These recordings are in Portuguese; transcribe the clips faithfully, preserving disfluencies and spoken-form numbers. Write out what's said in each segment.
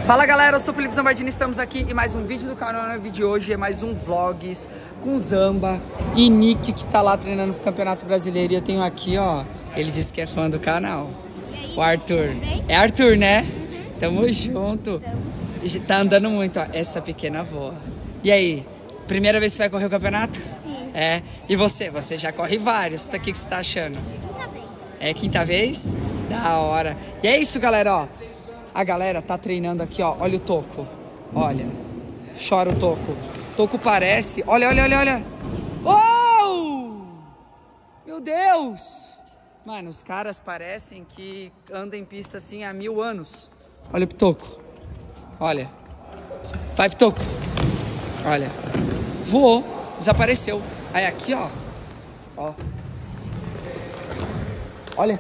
Fala galera, eu sou o Felipe Zambardini, estamos aqui em mais um vídeo do canal. No vídeo de hoje é mais um vlogs com Zamba e Nick, que tá lá treinando pro Campeonato Brasileiro. E eu tenho aqui, ó, ele disse que é fã do canal, o Arthur. É Arthur, né? Uhum. Tamo junto. Tamo. Tá andando muito, ó, essa pequena voa. E aí, primeira vez que você vai correr o campeonato? Sim. É, e você? Você já corre vários, tá? O que que você tá achando? Quinta vez. É quinta vez? Da hora. E é isso, galera, ó. A galera tá treinando aqui, ó. Olha o Toco. Olha. Chora o Toco. Toco parece... Olha, olha, olha, olha. Oh! Meu Deus! Mano, os caras parecem que andam em pista assim há mil anos. Olha pro Toco. Olha. Vai pro Toco. Olha. Voou. Desapareceu. Aí aqui, ó. Ó. Olha.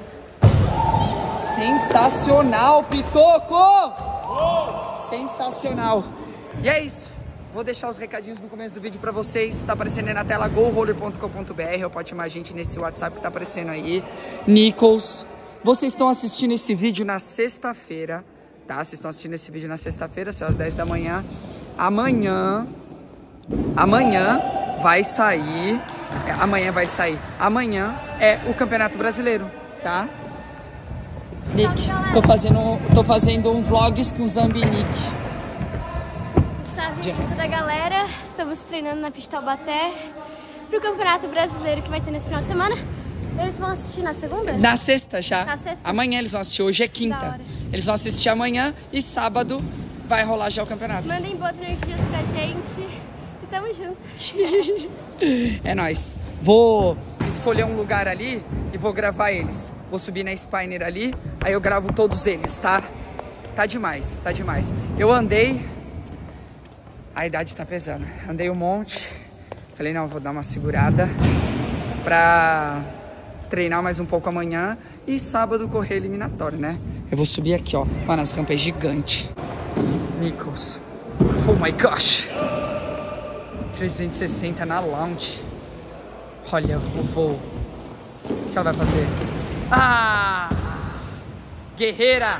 Sensacional, Pitoco! Oh! Sensacional. E é isso. Vou deixar os recadinhos no começo do vídeo pra vocês. Tá aparecendo aí na tela go roller ponto com ponto br, ou pode chamar a gente nesse WhatsApp que tá aparecendo aí. Nichols. Vocês estão assistindo esse vídeo na sexta-feira, tá? Vocês estão assistindo esse vídeo na sexta-feira, são às dez da manhã. Amanhã... Amanhã vai sair... É, amanhã vai sair. Amanhã é o Campeonato Brasileiro, tá? Nick, tô fazendo, tô fazendo um vlogs com Zamba e Nick. Salve de... da galera, estamos treinando na pista Taubaté pro Campeonato Brasileiro que vai ter nesse final de semana. Eles vão assistir na segunda? Na sexta já. Na sexta? Amanhã eles vão assistir, hoje é quinta. Eles vão assistir amanhã e sábado vai rolar já o campeonato. Mandem boas energias pra gente e tamo junto. É nóis. Vou escolher um lugar ali e vou gravar eles. Vou subir na Spiner ali, aí eu gravo todos eles, tá? Tá demais, tá demais. Eu andei... A idade tá pesando. Andei um monte. Falei, não, vou dar uma segurada pra treinar mais um pouco amanhã e sábado correr eliminatório, né? Eu vou subir aqui, ó. Mano, as rampas é gigante. Nichols. Oh my gosh. trezentos e sessenta na launch. Olha o voo. O que ela vai fazer? Ah! Guerreira!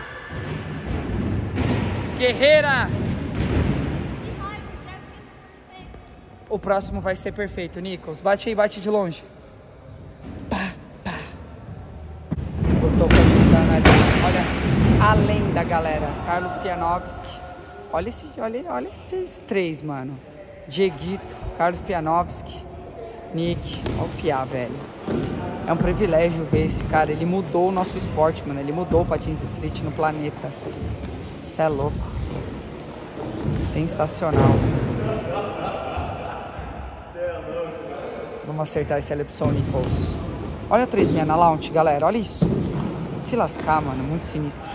Guerreira! O próximo vai ser perfeito, Nichols. Bate aí, bate de longe. Pá, pá. Botou pra ajudar ali. Olha, além da galera. Carlos Pianovski. Olha, esse, olha, olha esses três, mano. Dieguito, Carlos Pianovski, Nick. Olha o Piá, velho. É um privilégio ver esse cara. Ele mudou o nosso esporte, mano. Ele mudou o Patins Street no planeta. Isso é louco. Sensacional. Vamos acertar esse Ellipson Nichols. Olha a três sessenta na launch, galera. Olha isso. Se lascar, mano. Muito sinistro.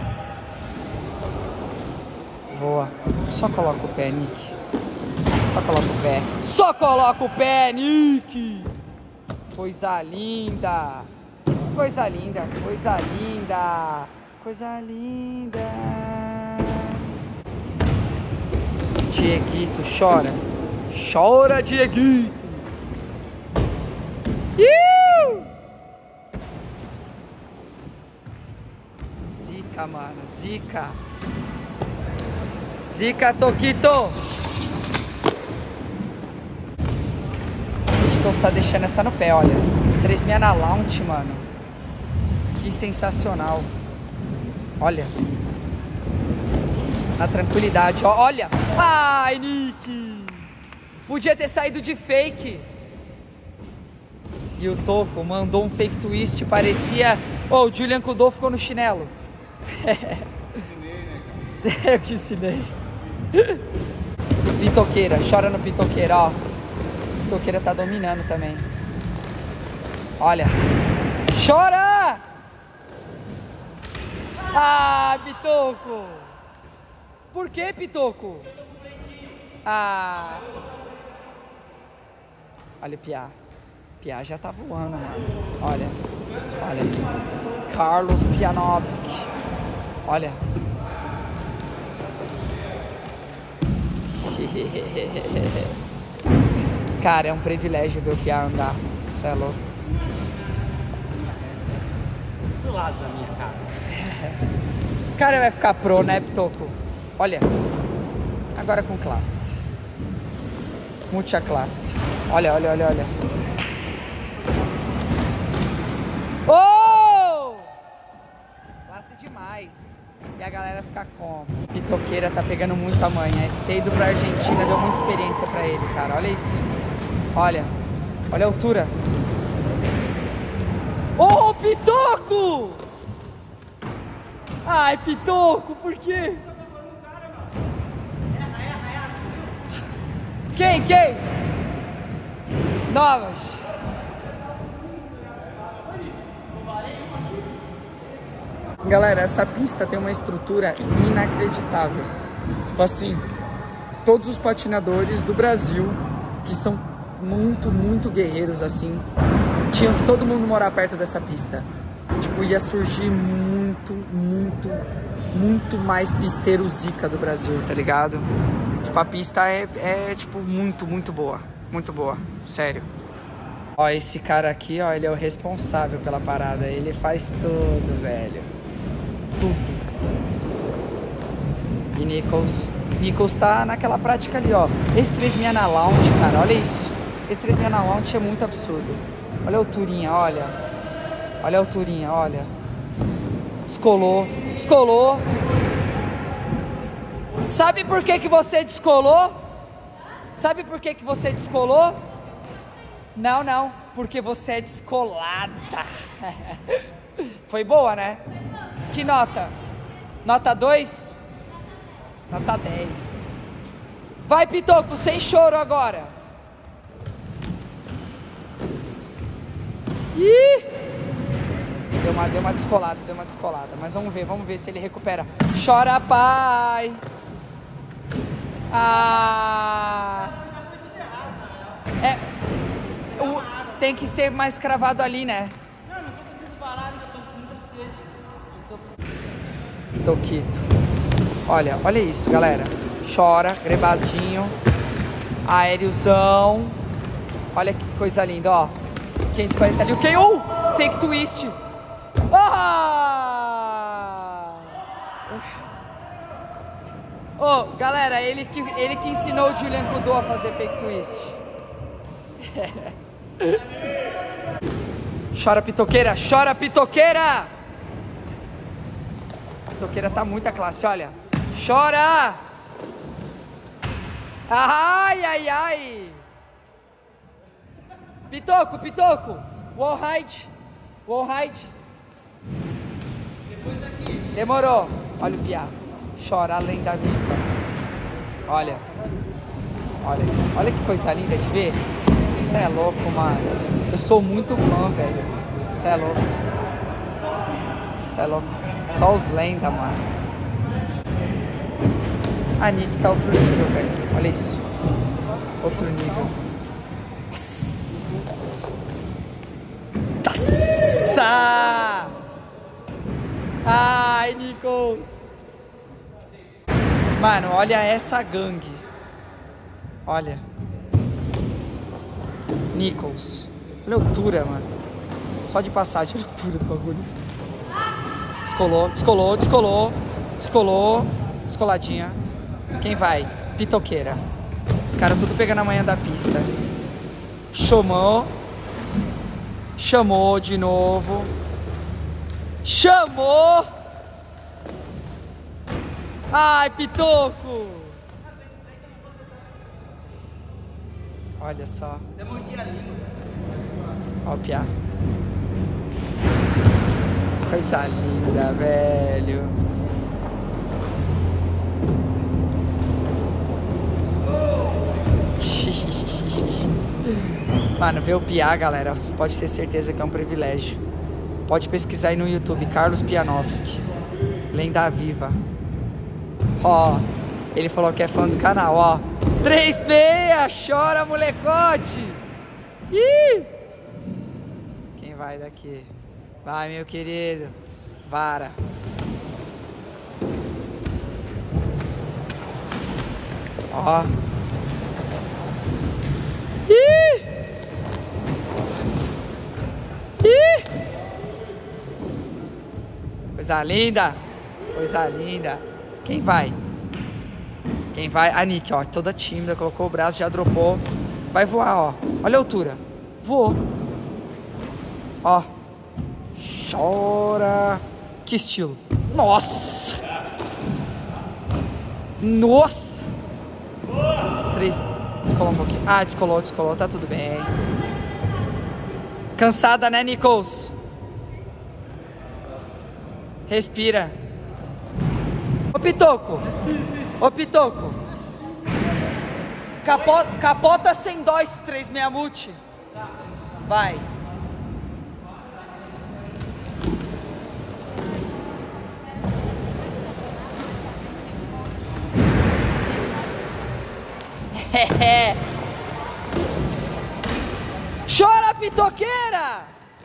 Boa. Só coloca o pé, Nick. Só coloca o pé. Só coloca o pé, Nick! Coisa linda! Coisa linda, coisa linda! Coisa linda! Dieguito, chora! Chora, Dieguito! Iu! Zica, mano, zica! Zica, Toquito! Você tá deixando essa no pé, olha. três sessenta na launch, mano. Que sensacional. Olha. Na tranquilidade, ó. Olha. Ai, Nick. Podia ter saído de fake. E o Toco mandou um fake twist. Parecia... Oh, o Julian Kudô ficou no chinelo. Ensinei, né, cara? Sei que ensinei. Pitoqueira. Chora no pitoqueira, ó. A Pitoqueira tá dominando também. Olha. Chora! Ah, Pitoco! Por que, Pitoco? Ah. Olha o Piá. Piá já tá voando, mano. Olha. Olha. Carlos Pianovski. Olha. Cara, é um privilégio ver o Piá andar. Isso é louco. Do lado da minha casa. Cara, vai ficar pro, né, Pitoco? Olha. Agora com classe. Muita classe. Olha, olha, olha, olha. Oh! Classe demais. E a galera fica como? Pitoqueira tá pegando muito a manha. Ter ido pra Argentina deu muita experiência pra ele, cara. Olha isso. Olha. Olha a altura. Ô, oh, Pitoco! Ai, Pitoco, por quê? Quem, quem? Novas. Galera, essa pista tem uma estrutura inacreditável. Tipo assim, todos os patinadores do Brasil, que são muito, muito guerreiros assim, tinham que todo mundo morar perto dessa pista. Tipo, ia surgir muito, muito, muito mais pisteiro zica do Brasil, tá ligado? Tipo, a pista é, é, tipo, muito, muito boa. Muito boa, sério. Ó, esse cara aqui, ó, ele é o responsável pela parada. Ele faz tudo, velho. Tudo. E Nichols. Nichols tá naquela prática ali, ó. Esse três meia na Launch, cara, olha isso. Esse três meia na Launch é muito absurdo. Olha a alturinha, olha. Olha a alturinha, olha. Descolou. Descolou. Sabe por que que você descolou? Sabe por que que você descolou? Não, não. Porque você é descolada. Foi boa, né? Que nota? Nota dois? Nota dez. Vai, Pitoco, sem choro agora. Ih! Deu uma, deu uma descolada, deu uma descolada. Mas vamos ver, vamos ver se ele recupera. Chora, pai. Ah. É. O, tem que ser mais cravado ali, né? Não, não tô conseguindo parar, ainda tô com muita sede. Toquito. Olha, olha isso, galera. Chora, grebadinho. Aéreozão. Olha que coisa linda, ó. quinhentos e quarenta ali. O K O! Fake twist. Ah! Ô, oh, galera, ele que, ele que ensinou o Julian Couto a fazer fake twist. Chora, Pitoqueira. Chora, Pitoqueira. Pitoqueira tá muita classe, olha. Chora. Ai, ai, ai. Pitoco, Pitoco. Wall ride. Wall ride. Depois daqui. Demorou. Olha o piá. Chora além da viva. Olha. Olha. Olha que coisa linda de ver. Isso é louco, mano. Eu sou muito fã, velho. Isso é louco. Isso é louco. Só os lendas, mano. A Nick tá outro nível, velho. Olha isso. Outro nível. Nossa! Nossa! Ai, Nichols! Mano, olha essa gangue. Olha. Nichols. Olha a altura, mano. Só de passagem, olha a altura do bagulho. Descolou, descolou, descolou. Descolou. Descoladinha. Quem vai? Pitoqueira. Os caras tudo pegando a manhã da pista. Chamou. Chamou de novo. Chamou. Ai, Pitoco. Olha só. Você mordia a língua. Ó o piá. Coisa linda, velho. Mano, ver o piá, galera, você pode ter certeza que é um privilégio. Pode pesquisar aí no YouTube, Carlos Pianovski. Lenda viva. Ó, ele falou que é fã do canal, ó. três meia, chora, molecote. Ih! Quem vai daqui? Vai, meu querido. Vara. Ó. Ih! Ih! Coisa linda. Coisa linda. Quem vai? Quem vai? A Nick, ó, toda tímida, colocou o braço, já dropou. Vai voar, ó. Olha a altura. Voou. Ó. Chora. Que estilo. Nossa. Nossa. Três. Descolou um pouquinho. Ah, descolou, descolou. Tá tudo bem. Cansada, né, Nichols? Respira. Ô, Pitoco. Ô, Pitoco. Capota, capota sem dó esse três seis multi. Vai. Chora, pitoqueira!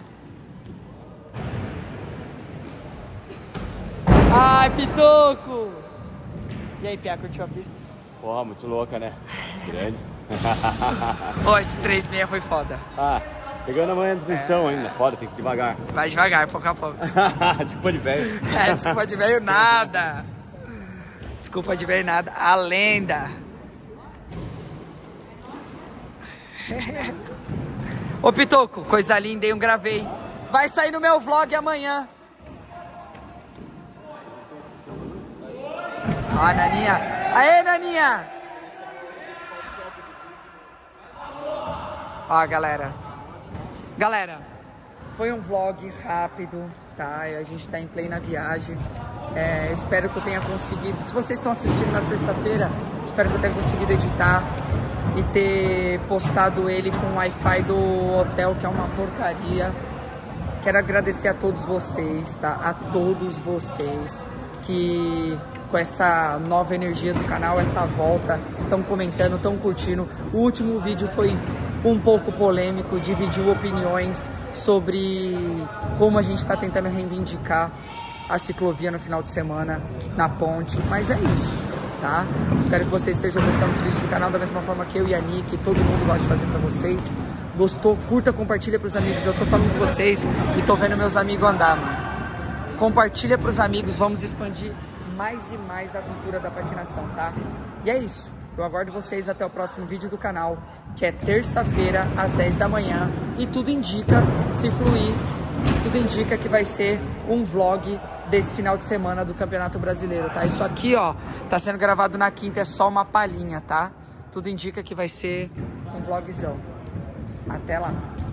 Ai, Pitoco! E aí, Pia, curtiu a pista? Porra, muito louca, né? Grande. Ó, oh, esse três seis foi foda. Ah, pegando a manhã de função é. ainda. Foda, tem que ir devagar. Vai devagar, pouco a pouco. Desculpa de velho. É, desculpa de velho nada. Desculpa de velho nada. A lenda. Ô, Pitoco, coisa linda, hein? Eu gravei. Vai sair no meu vlog amanhã. Ó, a Naninha. Aê, Naninha! Ó, galera. Galera, foi um vlog rápido, tá? A gente tá em plena viagem. É, espero que eu tenha conseguido. Se vocês estão assistindo na sexta-feira, espero que eu tenha conseguido editar e ter postado ele com o Wi-Fi do hotel, que é uma porcaria. Quero agradecer a todos vocês, tá? A todos vocês que com essa nova energia do canal, essa volta, estão comentando, estão curtindo. O último vídeo foi um pouco polêmico, dividiu opiniões sobre como a gente está tentando reivindicar a ciclovia no final de semana na ponte, mas é isso, tá? Espero que vocês estejam gostando dos vídeos do canal da mesma forma que eu e a Nick, todo mundo gosta de fazer pra vocês. Gostou? Curta, compartilha pros amigos. Eu tô falando com vocês e tô vendo meus amigos andar, mano. Compartilha pros amigos, vamos expandir mais e mais a cultura da patinação, tá? E é isso. Eu aguardo vocês até o próximo vídeo do canal, que é terça-feira, às dez da manhã. E tudo indica, se fluir, tudo indica que vai ser um vlog desse final de semana do Campeonato Brasileiro, tá? Isso aqui, ó, tá sendo gravado na quinta, é só uma palhinha, tá? Tudo indica que vai ser um vlogzão. Até lá.